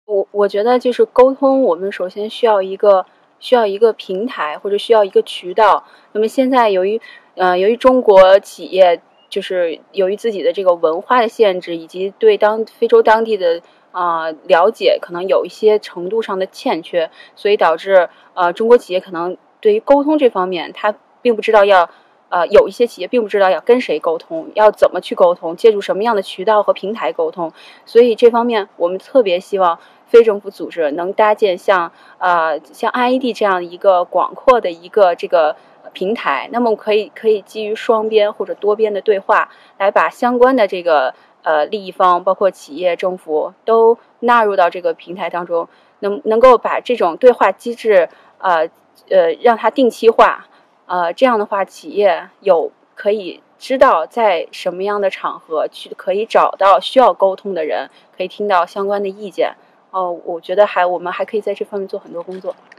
我觉得就是沟通，我们首先需要一个平台或者需要一个渠道。那么现在由于中国企业就是由于自己的这个文化的限制，以及对非洲当地的了解可能有一些程度上的欠缺，所以导致中国企业可能对于沟通这方面，他并不知道有一些企业并不知道要跟谁沟通，要怎么去沟通，借助什么样的渠道和平台沟通。所以这方面我们特别希望非政府组织能搭建像IED 这样一个广阔的一个这个平台，那么可以基于双边或者多边的对话，来把相关的这个利益方，包括企业、政府都纳入到这个平台当中，能够把这种对话机制让它定期化。这样的话，企业可以知道在什么样的场合可以找到需要沟通的人，可以听到相关的意见。我觉得我们还可以在这方面做很多工作。